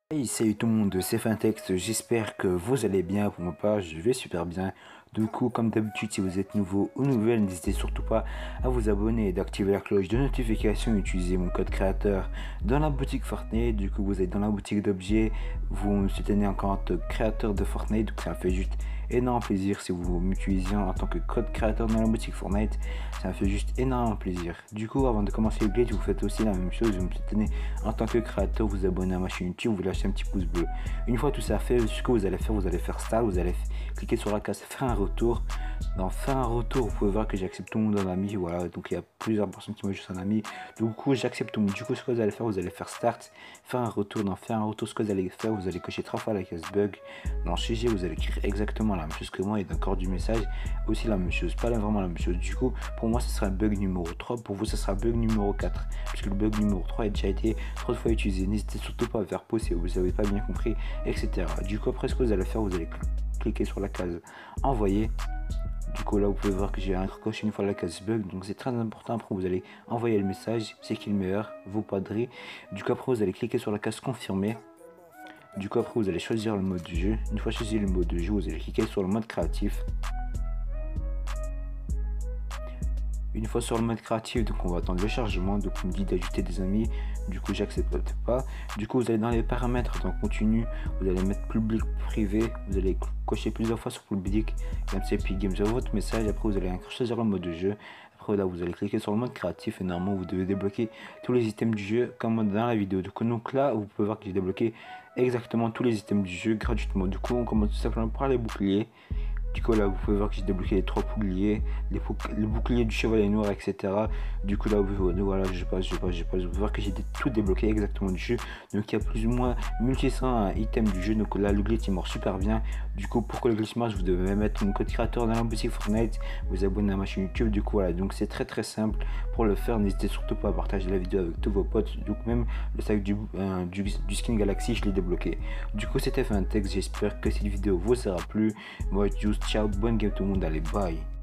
Hey, salut tout le monde, c'est Fintex, j'espère que vous allez bien. Pour ma part, je vais super bien. Du coup, comme d'habitude, si vous êtes nouveau ou nouvelle, n'hésitez surtout pas à vous abonner et d'activer la cloche de notification. Utilisez mon code créateur dans la boutique Fortnite. Du coup, vous êtes dans la boutique d'objets, vous me soutenez en compte créateur de Fortnite, donc ça me fait juste énorme plaisir si vous m'utilisez en tant que code créateur dans la boutique Fortnite. Ça me fait juste énormément plaisir. Du coup, avant de commencer le glitch, vous faites aussi la même chose. Vous me soutenez en tant que créateur, vous abonnez à ma chaîne YouTube, vous lâchez un petit pouce bleu. Une fois tout ça fait, ce que vous allez faire start, vous allez cliquer sur la case faire un retour. Dans faire un retour, vous pouvez voir que j'accepte tout le monde en ami. Voilà, donc il y a plusieurs personnes qui m'ont juste en ami. Du coup, j'accepte tout le monde. Du coup, ce que vous allez faire start, faire un retour. Dans faire un retour, ce que vous allez faire, vous allez cocher 3 fois la case bug. Dans GG, vous allez écrire exactement la même chose que moi et dans corps du message aussi la même chose, pas vraiment la même chose. Du coup, pour moi, ce sera bug numéro 3. Pour vous, ce sera bug numéro 4. Puisque le bug numéro 3 a déjà été 3 fois utilisé. N'hésitez surtout pas à faire pause si vous n'avez pas bien compris, etc. Du coup, après, ce que vous allez faire, vous allez cliquer sur la case envoyer. Du coup, là, vous pouvez voir que j'ai coché une fois la case bug, donc c'est très important. Après, vous allez envoyer le message, c'est qui le meilleur, vous padrez. Du coup, après, vous allez cliquer sur la case confirmer. Du coup, après, vous allez choisir le mode du jeu. Une fois choisi le mode de jeu, vous allez cliquer sur le mode créatif. Une fois sur le mode créatif, donc on va attendre le chargement. Donc on me dit d'ajouter des amis, du coup j'accepte pas. Du coup vous allez dans les paramètres, dans continu, vous allez mettre public privé, vous allez cocher plusieurs fois sur public, MCP Games votre message. Après vous allez choisir le mode de jeu. Après là vous allez cliquer sur le mode créatif et normalement vous devez débloquer tous les items du jeu comme dans la vidéo. Donc là vous pouvez voir que j'ai débloqué exactement tous les items du jeu gratuitement. Du coup on commence tout simplement par les boucliers. Du coup là vous pouvez voir que j'ai débloqué les 3 boucliers, le bouclier du chevalier noir, etc. Du coup là voilà, vous pouvez voir que j'ai tout débloqué exactement du jeu. Donc il y a plus ou moins 1600 items du jeu. Donc là le glitch il marche super bien. Du coup pour que le glitch marche, vous devez mettre mon code créateur dans la boutique Fortnite, vous abonner à ma chaîne YouTube. Du coup voilà, donc c'est très simple. Pour le faire, n'hésitez surtout pas à partager la vidéo avec tous vos potes. Donc même le sac du skin Galaxy, je l'ai débloqué. Du coup c'était Fintex, j'espère que cette vidéo vous sera plu. Moi juste ciao, bonne game tout le monde, allez bye.